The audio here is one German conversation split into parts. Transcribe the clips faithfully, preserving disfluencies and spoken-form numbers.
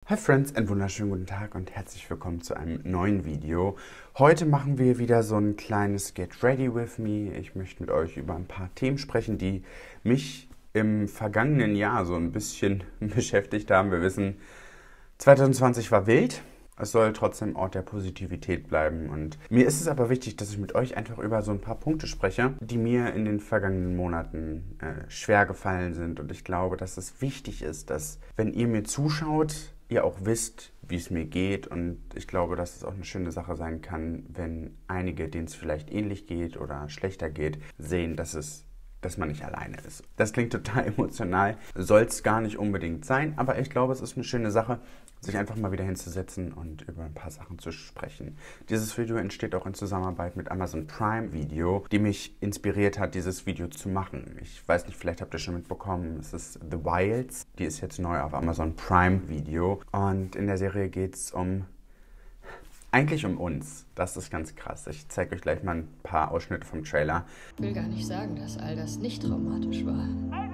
Hi Friends, einen wunderschönen guten Tag und herzlich willkommen zu einem neuen Video. Heute machen wir wieder so ein kleines Get Ready With Me. Ich möchte mit euch über ein paar Themen sprechen, die mich im vergangenen Jahr so ein bisschen beschäftigt haben. Wir wissen, zwanzig zwanzig war wild. Es soll trotzdem Ort der Positivität bleiben. Und mir ist es aber wichtig, dass ich mit euch einfach über so ein paar Punkte spreche, die mir in den vergangenen Monaten äh, schwer gefallen sind. Und ich glaube, dass es wichtig ist, dass, wenn ihr mir zuschaut, ihr auch wisst, wie es mir geht. Und ich glaube, dass es auch eine schöne Sache sein kann, wenn einige, denen es vielleicht ähnlich geht oder schlechter geht, sehen, dass es dass man nicht alleine ist. Das klingt total emotional, soll es gar nicht unbedingt sein, aber ich glaube, es ist eine schöne Sache, sich einfach mal wieder hinzusetzen und über ein paar Sachen zu sprechen. Dieses Video entsteht auch in Zusammenarbeit mit Amazon Prime Video, die mich inspiriert hat, dieses Video zu machen. Ich weiß nicht, vielleicht habt ihr schon mitbekommen, es ist The Wilds, die ist jetzt neu auf Amazon Prime Video und in der Serie geht es um Eigentlich um uns. Das ist ganz krass. Ich zeige euch gleich mal ein paar Ausschnitte vom Trailer. Ich will gar nicht sagen, dass all das nicht traumatisch war.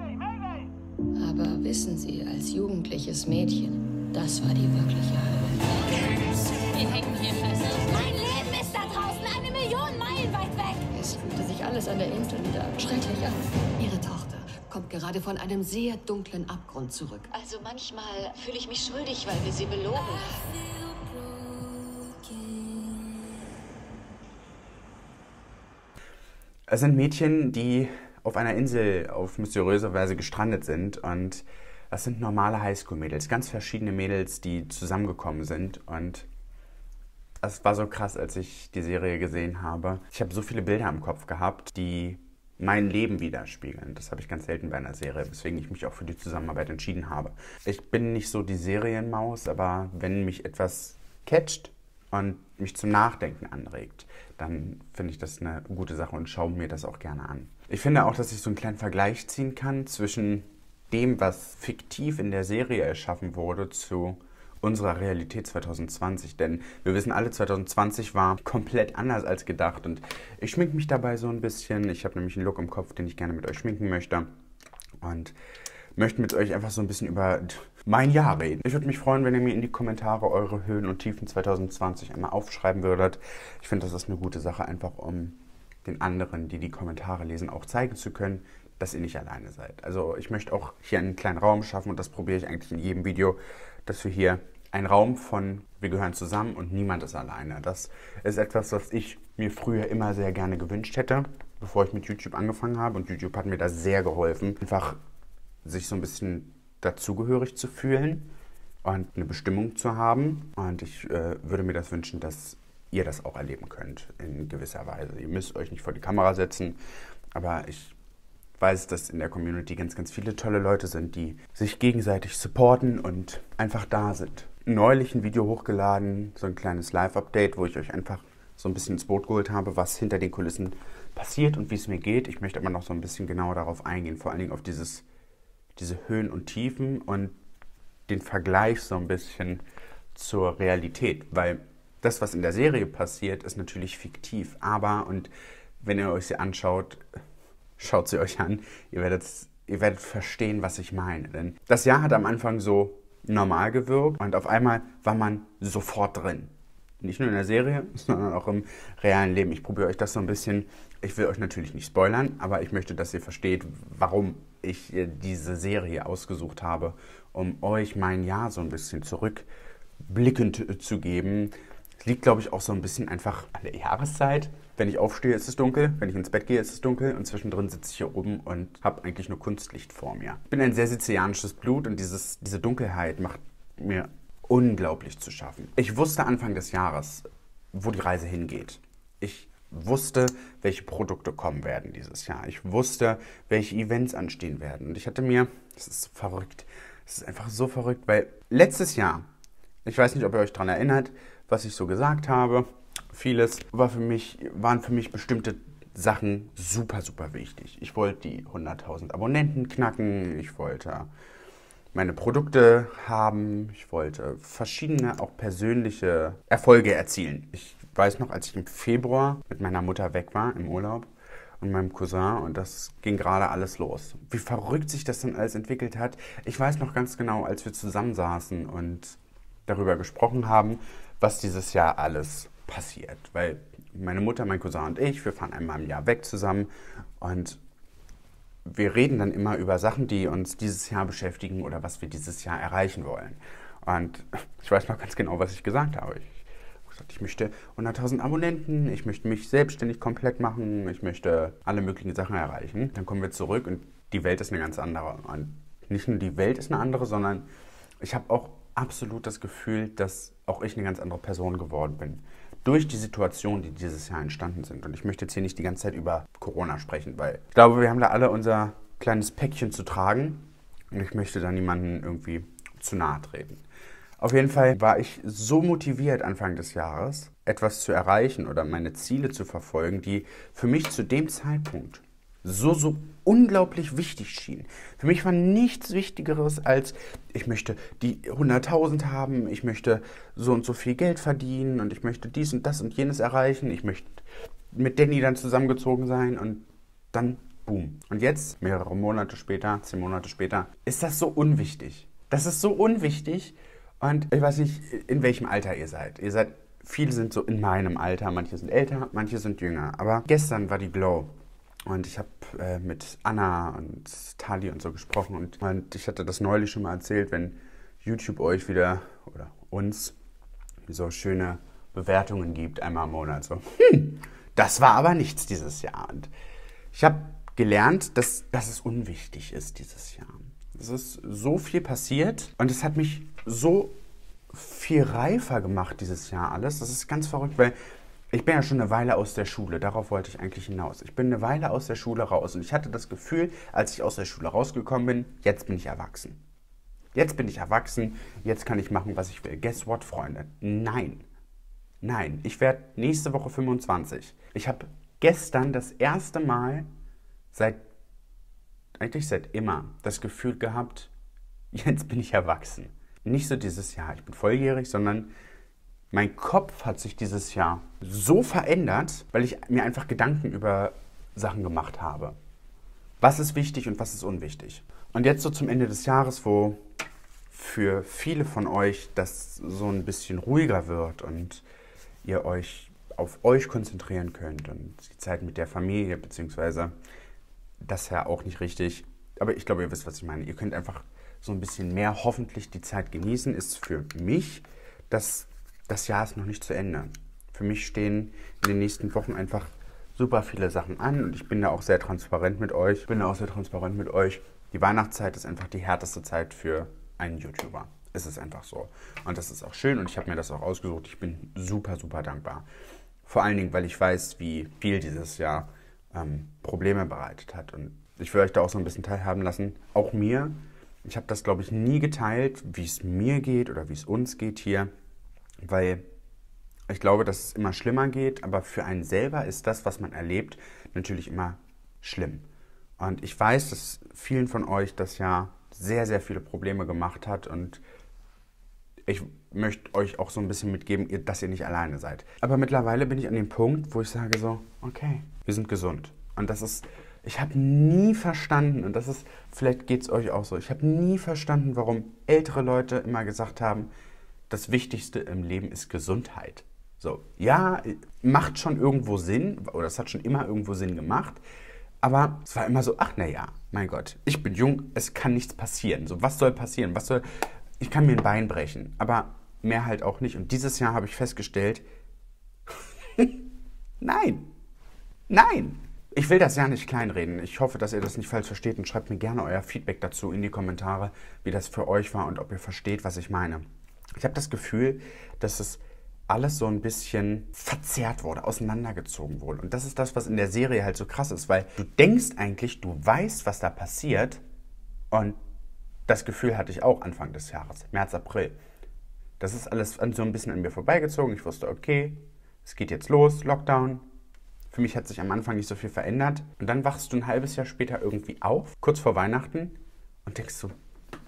Aber wissen Sie, als jugendliches Mädchen, das war die wirkliche Hölle. Wir hängen hier fest. Mein Leben ist da draußen, eine Million Meilen weit weg. Es fühlte sich alles an der Insel wieder schrecklich an. Ihre Tochter kommt gerade von einem sehr dunklen Abgrund zurück. Also manchmal fühle ich mich schuldig, weil wir sie belogen haben. Es sind Mädchen, die auf einer Insel auf mysteriöse Weise gestrandet sind und das sind normale Highschool-Mädels, ganz verschiedene Mädels, die zusammengekommen sind und es war so krass, als ich die Serie gesehen habe. Ich habe so viele Bilder im Kopf gehabt, die mein Leben widerspiegeln. Das habe ich ganz selten bei einer Serie, weswegen ich mich auch für die Zusammenarbeit entschieden habe. Ich bin nicht so die Serienmaus, aber wenn mich etwas catcht und mich zum Nachdenken anregt, dann finde ich das eine gute Sache und schaue mir das auch gerne an. Ich finde auch, dass ich so einen kleinen Vergleich ziehen kann zwischen dem, was fiktiv in der Serie erschaffen wurde, zu unserer Realität zwanzig zwanzig. Denn wir wissen alle, zwanzig zwanzig war komplett anders als gedacht und ich schminke mich dabei so ein bisschen. Ich habe nämlich einen Look im Kopf, den ich gerne mit euch schminken möchte und möchte mit euch einfach so ein bisschen über mein Jahr reden. Ich würde mich freuen, wenn ihr mir in die Kommentare eure Höhen und Tiefen zwanzig zwanzig einmal aufschreiben würdet. Ich finde, das ist eine gute Sache, einfach um den anderen, die die Kommentare lesen, auch zeigen zu können, dass ihr nicht alleine seid. Also ich möchte auch hier einen kleinen Raum schaffen und das probiere ich eigentlich in jedem Video, dass wir hier einen Raum von wir gehören zusammen und niemand ist alleine. Das ist etwas, was ich mir früher immer sehr gerne gewünscht hätte, bevor ich mit YouTube angefangen habe und YouTube hat mir da sehr geholfen, einfach sich so ein bisschen dazugehörig zu fühlen und eine Bestimmung zu haben. Und ich äh, würde mir das wünschen, dass ihr das auch erleben könnt in gewisser Weise. Ihr müsst euch nicht vor die Kamera setzen, aber ich weiß, dass in der Community ganz, ganz viele tolle Leute sind, die sich gegenseitig supporten und einfach da sind. Neulich ein Video hochgeladen, so ein kleines Live-Update, wo ich euch einfach so ein bisschen ins Boot geholt habe, was hinter den Kulissen passiert und wie es mir geht. Ich möchte aber noch so ein bisschen genauer darauf eingehen, vor allen Dingen auf dieses diese Höhen und Tiefen und den Vergleich so ein bisschen zur Realität, weil das, was in der Serie passiert, ist natürlich fiktiv, aber, und wenn ihr euch sie anschaut, schaut sie euch an, ihr werdet, ihr werdet verstehen, was ich meine, denn das Jahr hat am Anfang so normal gewirkt und auf einmal war man sofort drin. Nicht nur in der Serie, sondern auch im realen Leben. Ich probiere euch das so ein bisschen, ich will euch natürlich nicht spoilern, aber ich möchte, dass ihr versteht, warum ich diese Serie ausgesucht habe, um euch mein Jahr so ein bisschen zurückblickend zu geben. Es liegt, glaube ich, auch so ein bisschen einfach an der Jahreszeit. Wenn ich aufstehe, ist es dunkel, wenn ich ins Bett gehe, ist es dunkel und zwischendrin sitze ich hier oben und habe eigentlich nur Kunstlicht vor mir. Ich bin ein sehr sizilianisches Blut und dieses, diese Dunkelheit macht mir unglaublich zu schaffen. Ich wusste Anfang des Jahres, wo die Reise hingeht. Ich wusste, welche Produkte kommen werden dieses Jahr. Ich wusste, welche Events anstehen werden. Und ich hatte mir, das ist verrückt, das ist einfach so verrückt, weil letztes Jahr, ich weiß nicht, ob ihr euch daran erinnert, was ich so gesagt habe, vieles war für mich, waren für mich bestimmte Sachen super, super wichtig. Ich wollte die hunderttausend Abonnenten knacken, ich wollte meine Produkte haben. Ich wollte verschiedene, auch persönliche Erfolge erzielen. Ich weiß noch, als ich im Februar mit meiner Mutter weg war im Urlaub und meinem Cousin und das ging gerade alles los. Wie verrückt sich das dann alles entwickelt hat. Ich weiß noch ganz genau, als wir zusammensaßen und darüber gesprochen haben, was dieses Jahr alles passiert. Weil meine Mutter, mein Cousin und ich, wir fahren einmal im Jahr weg zusammen und wir reden dann immer über Sachen, die uns dieses Jahr beschäftigen oder was wir dieses Jahr erreichen wollen. Und ich weiß noch ganz genau, was ich gesagt habe. Ich habe gesagt, ich möchte hunderttausend Abonnenten, ich möchte mich selbstständig komplett machen, ich möchte alle möglichen Sachen erreichen. Dann kommen wir zurück und die Welt ist eine ganz andere. Und nicht nur die Welt ist eine andere, sondern ich habe auch absolut das Gefühl, dass auch ich eine ganz andere Person geworden bin. Durch die Situationen, die dieses Jahr entstanden sind. Und ich möchte jetzt hier nicht die ganze Zeit über Corona sprechen, weil ich glaube, wir haben da alle unser kleines Päckchen zu tragen. Und ich möchte da niemanden irgendwie zu nahe treten. Auf jeden Fall war ich so motiviert Anfang des Jahres, etwas zu erreichen oder meine Ziele zu verfolgen, die für mich zu dem Zeitpunkt so, so unglaublich wichtig schien. Für mich war nichts Wichtigeres als, ich möchte die hunderttausend haben, ich möchte so und so viel Geld verdienen und ich möchte dies und das und jenes erreichen, ich möchte mit Danny dann zusammengezogen sein und dann boom. Und jetzt, mehrere Monate später, zehn Monate später, ist das so unwichtig. Das ist so unwichtig und ich weiß nicht, in welchem Alter ihr seid. Ihr seid, viele sind so in meinem Alter, manche sind älter, manche sind jünger. Aber gestern war die Glow. Und ich habe äh, mit Anna und Tali und so gesprochen und, und ich hatte das neulich schon mal erzählt, wenn YouTube euch wieder oder uns so schöne Bewertungen gibt, einmal im Monat. So, hm, das war aber nichts dieses Jahr. Und ich habe gelernt, dass, dass es unwichtig ist dieses Jahr. Es ist so viel passiert und es hat mich so viel reifer gemacht dieses Jahr alles. Das ist ganz verrückt, weil ich bin ja schon eine Weile aus der Schule, darauf wollte ich eigentlich hinaus. Ich bin eine Weile aus der Schule raus und ich hatte das Gefühl, als ich aus der Schule rausgekommen bin, jetzt bin ich erwachsen. Jetzt bin ich erwachsen, jetzt kann ich machen, was ich will. Guess what, Freunde? Nein. Nein, ich werde nächste Woche fünfundzwanzig. Ich habe gestern das erste Mal seit, eigentlich seit immer, das Gefühl gehabt, jetzt bin ich erwachsen. Nicht so dieses Jahr, ich bin volljährig, sondern mein Kopf hat sich dieses Jahr so verändert, weil ich mir einfach Gedanken über Sachen gemacht habe. Was ist wichtig und was ist unwichtig? Und jetzt so zum Ende des Jahres, wo für viele von euch das so ein bisschen ruhiger wird und ihr euch auf euch konzentrieren könnt und die Zeit mit der Familie, beziehungsweise das ja auch nicht richtig, aber ich glaube, ihr wisst, was ich meine. Ihr könnt einfach so ein bisschen mehr hoffentlich die Zeit genießen, ist für mich, dass das Jahr ist noch nicht zu Ende. Für mich stehen in den nächsten Wochen einfach super viele Sachen an und ich bin da auch sehr transparent mit euch. Ich bin da auch sehr transparent mit euch. Die Weihnachtszeit ist einfach die härteste Zeit für einen YouTuber. Es ist einfach so. Und das ist auch schön und ich habe mir das auch ausgesucht. Ich bin super, super dankbar. Vor allen Dingen, weil ich weiß, wie viel dieses Jahr ähm, Probleme bereitet hat. Und ich will euch da auch so ein bisschen teilhaben lassen. Auch mir. Ich habe das, glaube ich, nie geteilt, wie es mir geht oder wie es uns geht hier. Weil ich glaube, dass es immer schlimmer geht, aber für einen selber ist das, was man erlebt, natürlich immer schlimm. Und ich weiß, dass vielen von euch das ja sehr, sehr viele Probleme gemacht hat und ich möchte euch auch so ein bisschen mitgeben, dass ihr nicht alleine seid. Aber mittlerweile bin ich an dem Punkt, wo ich sage so, okay, wir sind gesund. Und das ist, ich habe nie verstanden, und das ist, vielleicht geht es euch auch so, ich habe nie verstanden, warum ältere Leute immer gesagt haben, das Wichtigste im Leben ist Gesundheit. So, ja, macht schon irgendwo Sinn, oder es hat schon immer irgendwo Sinn gemacht, aber es war immer so, ach naja, mein Gott, ich bin jung, es kann nichts passieren. So, was soll passieren? Was soll, ich kann mir ein Bein brechen, aber mehr halt auch nicht. Und dieses Jahr habe ich festgestellt, nein, nein. Ich will das ja nicht kleinreden. Ich hoffe, dass ihr das nicht falsch versteht und schreibt mir gerne euer Feedback dazu in die Kommentare, wie das für euch war und ob ihr versteht, was ich meine. Ich habe das Gefühl, dass es alles so ein bisschen verzerrt wurde, auseinandergezogen wurde. Und das ist das, was in der Serie halt so krass ist, weil du denkst eigentlich, du weißt, was da passiert. Und das Gefühl hatte ich auch Anfang des Jahres, März, April. Das ist alles so ein bisschen an mir vorbeigezogen. Ich wusste, okay, es geht jetzt los, Lockdown. Für mich hat sich am Anfang nicht so viel verändert. Und dann wachst du ein halbes Jahr später irgendwie auf, kurz vor Weihnachten, und denkst so,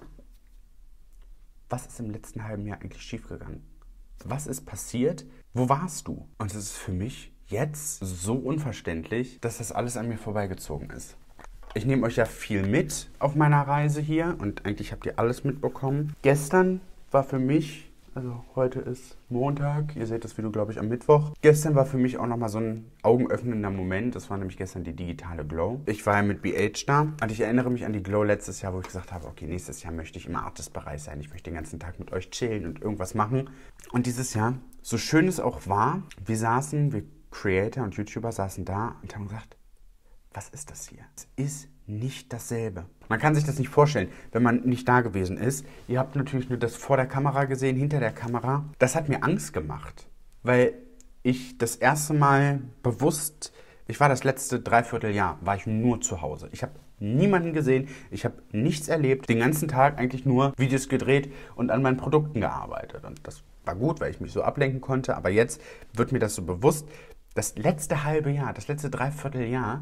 was ist im letzten halben Jahr eigentlich schiefgegangen? Was ist passiert? Wo warst du? Und es ist für mich jetzt so unverständlich, dass das alles an mir vorbeigezogen ist. Ich nehme euch ja viel mit auf meiner Reise hier und eigentlich habt ihr alles mitbekommen. Gestern war für mich Also heute ist Montag, ihr seht das Video, glaube ich, am Mittwoch. Gestern war für mich auch nochmal so ein augenöffnender Moment. Das war nämlich gestern die digitale Glow. Ich war ja mit B H da und ich erinnere mich an die Glow letztes Jahr, wo ich gesagt habe, okay, nächstes Jahr möchte ich im Artist-Bereich sein. Ich möchte den ganzen Tag mit euch chillen und irgendwas machen. Und dieses Jahr, so schön es auch war, wir saßen, wir Creator und YouTuber saßen da und haben gesagt, was ist das hier? Es ist nicht dasselbe. Man kann sich das nicht vorstellen, wenn man nicht da gewesen ist. Ihr habt natürlich nur das vor der Kamera gesehen, hinter der Kamera. Das hat mir Angst gemacht, weil ich das erste Mal bewusst, ich war das letzte Dreivierteljahr, war ich nur zu Hause. Ich habe niemanden gesehen, ich habe nichts erlebt, den ganzen Tag eigentlich nur Videos gedreht und an meinen Produkten gearbeitet. Und das war gut, weil ich mich so ablenken konnte, aber jetzt wird mir das so bewusst, das letzte halbe Jahr, das letzte Dreivierteljahr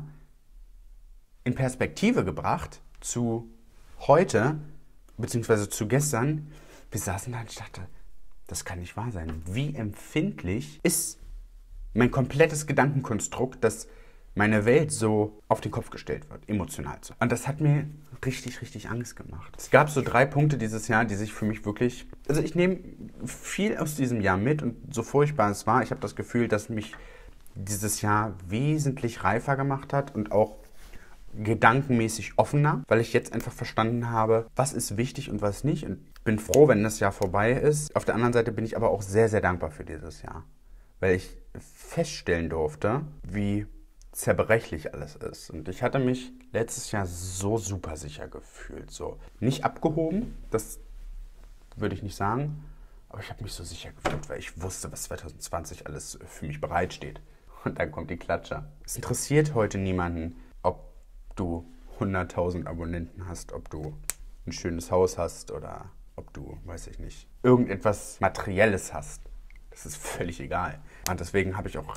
in Perspektive gebracht zu heute, beziehungsweise zu gestern. Wir saßen da und ich dachte, das kann nicht wahr sein. Wie empfindlich ist mein komplettes Gedankenkonstrukt, dass meine Welt so auf den Kopf gestellt wird, emotional so. Und das hat mir richtig, richtig Angst gemacht. Es gab so drei Punkte dieses Jahr, die sich für mich wirklich... Also ich nehme viel aus diesem Jahr mit und so furchtbar es war, ich habe das Gefühl, dass mich dieses Jahr wesentlich reifer gemacht hat und auch gedankenmäßig offener, weil ich jetzt einfach verstanden habe, was ist wichtig und was nicht, und bin froh, wenn das Jahr vorbei ist. Auf der anderen Seite bin ich aber auch sehr, sehr dankbar für dieses Jahr, weil ich feststellen durfte, wie zerbrechlich alles ist. Und ich hatte mich letztes Jahr so super sicher gefühlt, so nicht abgehoben, das würde ich nicht sagen, aber ich habe mich so sicher gefühlt, weil ich wusste, was zwanzig zwanzig alles für mich bereitsteht. Und dann kommt die Klatscher. Es interessiert heute niemanden, ob du hunderttausend Abonnenten hast, ob du ein schönes Haus hast oder ob du, weiß ich nicht, irgendetwas Materielles hast. Das ist völlig egal. Und deswegen habe ich auch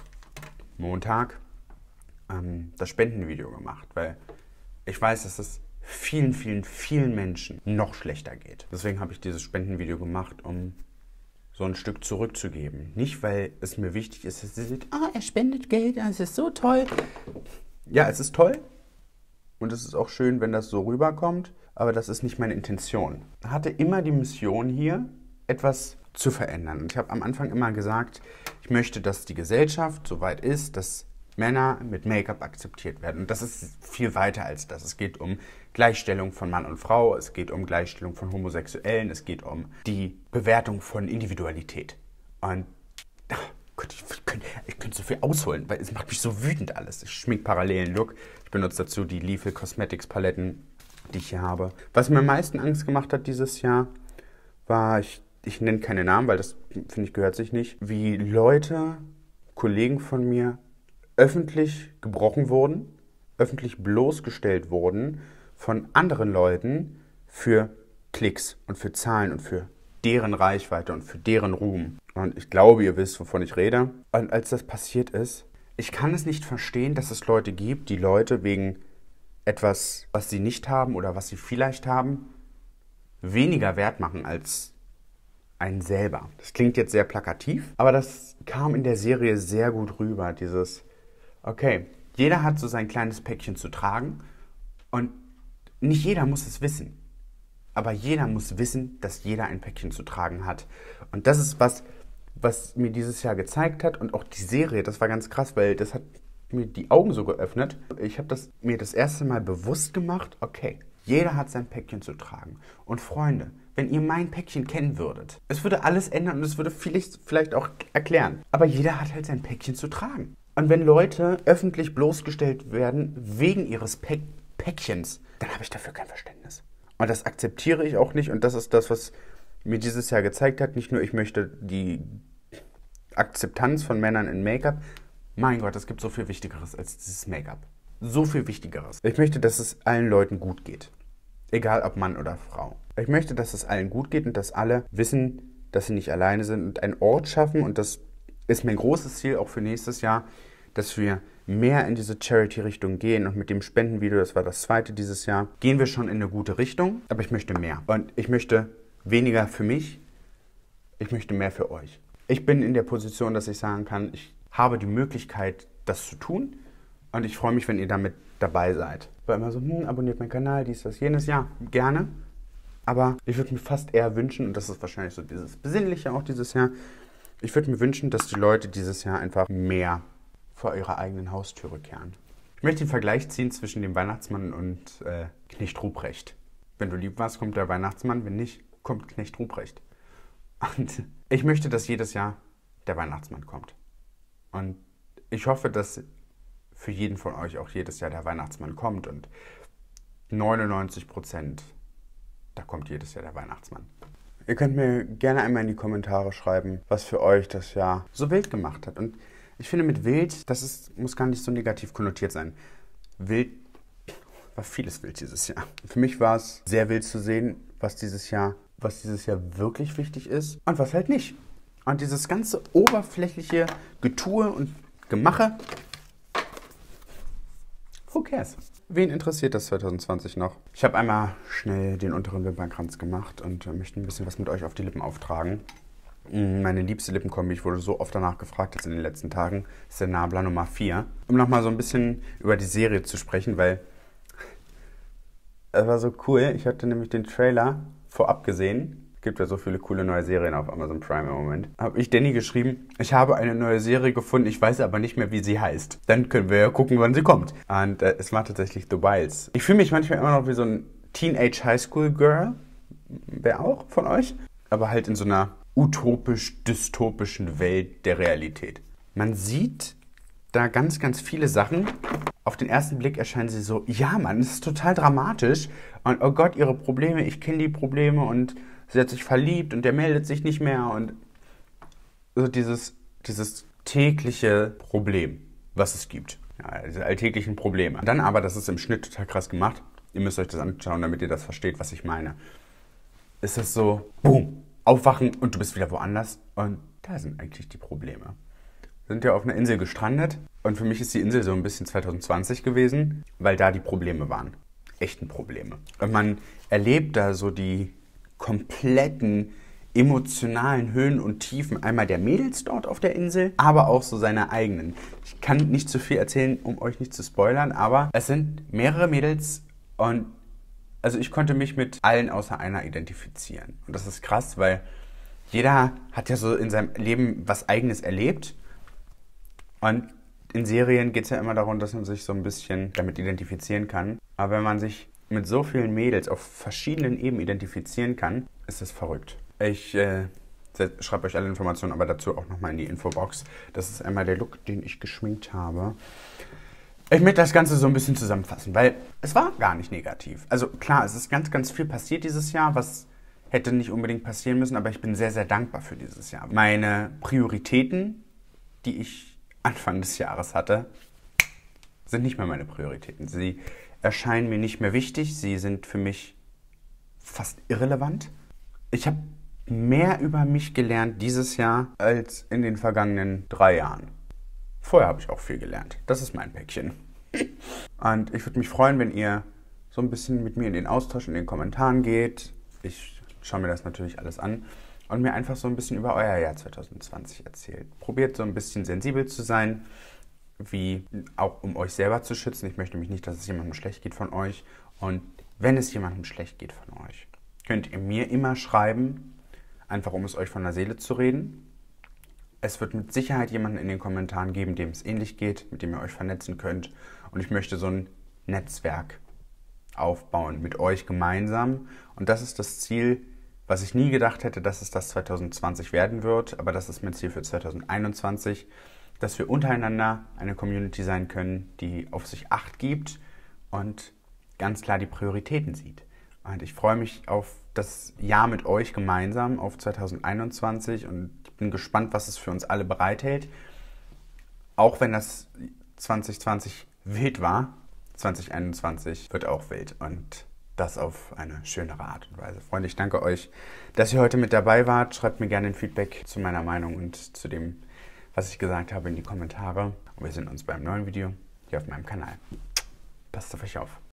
Montag ähm, das Spendenvideo gemacht, weil ich weiß, dass es vielen, vielen, vielen Menschen noch schlechter geht. Deswegen habe ich dieses Spendenvideo gemacht, um so ein Stück zurückzugeben. Nicht, weil es mir wichtig ist, dass ihr seht, ah, er spendet Geld, das ist so toll. Ja, es ist toll. Und es ist auch schön, wenn das so rüberkommt, aber das ist nicht meine Intention. Ich hatte immer die Mission hier, etwas zu verändern. Und ich habe am Anfang immer gesagt, ich möchte, dass die Gesellschaft so weit ist, dass Männer mit Make-up akzeptiert werden. Und das ist viel weiter als das. Es geht um Gleichstellung von Mann und Frau, es geht um Gleichstellung von Homosexuellen, es geht um die Bewertung von Individualität. Und ach, Gott, ich könnte, ich könnte so viel ausholen, weil es macht mich so wütend alles. Ich schmink parallelen Look. Ich benutze dazu die Lethal Cosmetics Paletten, die ich hier habe. Was mir am meisten Angst gemacht hat dieses Jahr, war, ich, ich nenne keine Namen, weil das, finde ich, gehört sich nicht, wie Leute, Kollegen von mir, öffentlich gebrochen wurden, öffentlich bloßgestellt wurden von anderen Leuten für Klicks und für Zahlen und für deren Reichweite und für deren Ruhm. Und ich glaube, ihr wisst, wovon ich rede. Und als das passiert ist, ich kann es nicht verstehen, dass es Leute gibt, die Leute wegen etwas, was sie nicht haben oder was sie vielleicht haben, weniger wert machen als einen selber. Das klingt jetzt sehr plakativ, aber das kam in der Serie sehr gut rüber, dieses, okay, jeder hat so sein kleines Päckchen zu tragen und nicht jeder muss es wissen. Aber jeder muss wissen, dass jeder ein Päckchen zu tragen hat. Und das ist was, was mir dieses Jahr gezeigt hat. Und auch die Serie, das war ganz krass, weil das hat mir die Augen so geöffnet. Ich habe das, mir das erste Mal bewusst gemacht, okay, jeder hat sein Päckchen zu tragen. Und Freunde, wenn ihr mein Päckchen kennen würdet, es würde alles ändern und es würde vielleicht, vielleicht auch erklären. Aber jeder hat halt sein Päckchen zu tragen. Und wenn Leute öffentlich bloßgestellt werden wegen ihres Päck- Päckchens, dann habe ich dafür kein Verständnis. Und das akzeptiere ich auch nicht. Und das ist das, was mir dieses Jahr gezeigt hat. Nicht nur, ich möchte die Akzeptanz von Männern in Make-up. Mein Gott, es gibt so viel Wichtigeres als dieses Make-up. So viel Wichtigeres. Ich möchte, dass es allen Leuten gut geht. Egal ob Mann oder Frau. Ich möchte, dass es allen gut geht und dass alle wissen, dass sie nicht alleine sind und einen Ort schaffen. Und das ist mein großes Ziel auch für nächstes Jahr, dass wir mehr in diese Charity-Richtung gehen. Und mit dem Spendenvideo, das war das zweite dieses Jahr, gehen wir schon in eine gute Richtung. Aber ich möchte mehr. Und ich möchte weniger für mich, ich möchte mehr für euch. Ich bin in der Position, dass ich sagen kann, ich habe die Möglichkeit, das zu tun. Und ich freue mich, wenn ihr damit dabei seid. Weil immer so, hm, abonniert meinen Kanal, dies, das, jenes. Ja, gerne. Aber ich würde mir fast eher wünschen, und das ist wahrscheinlich so dieses Besinnliche auch dieses Jahr, ich würde mir wünschen, dass die Leute dieses Jahr einfach mehr vor ihrer eigenen Haustüre kehren. Ich möchte den Vergleich ziehen zwischen dem Weihnachtsmann und äh, Knecht Ruprecht. Wenn du lieb warst, kommt der Weihnachtsmann, wenn nicht, kommt Knecht Ruprecht. Und ich möchte, dass jedes Jahr der Weihnachtsmann kommt. Und ich hoffe, dass für jeden von euch auch jedes Jahr der Weihnachtsmann kommt. Und neunundneunzig Prozent, da kommt jedes Jahr der Weihnachtsmann. Ihr könnt mir gerne einmal in die Kommentare schreiben, was für euch das Jahr so wild gemacht hat. Und ich finde mit wild, das ist, muss gar nicht so negativ konnotiert sein. Wild, war vieles wild dieses Jahr. Für mich war es sehr wild zu sehen, was dieses Jahr, was dieses Jahr wirklich wichtig ist und was halt nicht. Und dieses ganze oberflächliche Getue und Gemache, who cares? Wen interessiert das zwanzig zwanzig noch? Ich habe einmal schnell den unteren Wimpernkranz gemacht und möchte ein bisschen was mit euch auf die Lippen auftragen. Meine liebste Lippenkombi, ich wurde so oft danach gefragt jetzt in den letzten Tagen, ist der Nabla Nummer vier. Um nochmal so ein bisschen über die Serie zu sprechen, weil es war so cool. Ich hatte nämlich den Trailer vorab gesehen. Es gibt ja so viele coole neue Serien auf Amazon Prime im Moment. Habe ich Danny geschrieben, ich habe eine neue Serie gefunden, ich weiß aber nicht mehr, wie sie heißt. Dann können wir ja gucken, wann sie kommt. Und äh, es war tatsächlich The Wilds. Ich fühle mich manchmal immer noch wie so ein Teenage Highschool Girl. Wer auch von euch? Aber halt in so einer utopisch-dystopischen Welt der Realität. Man sieht da ganz, ganz viele Sachen. Auf den ersten Blick erscheinen sie so, ja Mann, es ist total dramatisch. Und oh Gott, ihre Probleme, ich kenne die Probleme und sie hat sich verliebt und der meldet sich nicht mehr. Und so dieses, dieses tägliche Problem, was es gibt. Ja, diese alltäglichen Probleme. Dann aber, das ist im Schnitt total krass gemacht. Ihr müsst euch das anschauen, damit ihr das versteht, was ich meine. Ist das so, boom, aufwachen und du bist wieder woanders. Und da sind eigentlich die Probleme. Wir sind ja auf einer Insel gestrandet. Und für mich ist die Insel so ein bisschen zwanzig zwanzig gewesen, weil da die Probleme waren. Echten Probleme. Und man erlebt da so die kompletten emotionalen Höhen und Tiefen einmal der Mädels dort auf der Insel, aber auch so seine eigenen. Ich kann nicht zu viel erzählen, um euch nicht zu spoilern, aber es sind mehrere Mädels und also ich konnte mich mit allen außer einer identifizieren. Und das ist krass, weil jeder hat ja so in seinem Leben was Eigenes erlebt und in Serien geht es ja immer darum, dass man sich so ein bisschen damit identifizieren kann. Aber wenn man sich mit so vielen Mädels auf verschiedenen Ebenen identifizieren kann, ist das verrückt. Ich äh, schreibe euch alle Informationen aber dazu auch nochmal in die Infobox. Das ist einmal der Look, den ich geschminkt habe. Ich möchte das Ganze so ein bisschen zusammenfassen, weil es war gar nicht negativ. Also klar, es ist ganz, ganz viel passiert dieses Jahr, was hätte nicht unbedingt passieren müssen, aber ich bin sehr, sehr dankbar für dieses Jahr. Meine Prioritäten, die ich Anfang des Jahres hatte, sind nicht mehr meine Prioritäten. Sie erscheinen mir nicht mehr wichtig, sie sind für mich fast irrelevant. Ich habe mehr über mich gelernt dieses Jahr als in den vergangenen drei Jahren. Vorher habe ich auch viel gelernt. Das ist mein Päckchen. Und ich würde mich freuen, wenn ihr so ein bisschen mit mir in den Austausch in den Kommentaren geht. Ich schaue mir das natürlich alles an und mir einfach so ein bisschen über euer Jahr zwanzig zwanzig erzählt. Probiert so ein bisschen sensibel zu sein, wie auch um euch selber zu schützen. Ich möchte nämlich nicht, dass es jemandem schlecht geht von euch. Und wenn es jemandem schlecht geht von euch, könnt ihr mir immer schreiben, einfach um es euch von der Seele zu reden. Es wird mit Sicherheit jemanden in den Kommentaren geben, dem es ähnlich geht, mit dem ihr euch vernetzen könnt. Und ich möchte so ein Netzwerk aufbauen mit euch gemeinsam. Und das ist das Ziel, was ich nie gedacht hätte, dass es das zwanzig zwanzig werden wird. Aber das ist mein Ziel für zwanzig einundzwanzig, dass wir untereinander eine Community sein können, die auf sich Acht gibt und ganz klar die Prioritäten sieht. Und ich freue mich auf das Jahr mit euch gemeinsam, auf zwanzig einundzwanzig und bin gespannt, was es für uns alle bereithält. Auch wenn das zwanzig zwanzig wild war, zwanzig einundzwanzig wird auch wild und das auf eine schönere Art und Weise. Freunde, ich danke euch, dass ihr heute mit dabei wart. Schreibt mir gerne ein Feedback zu meiner Meinung und zu dem, was ich gesagt habe, in die Kommentare. Und wir sehen uns beim neuen Video hier auf meinem Kanal. Passt auf euch auf.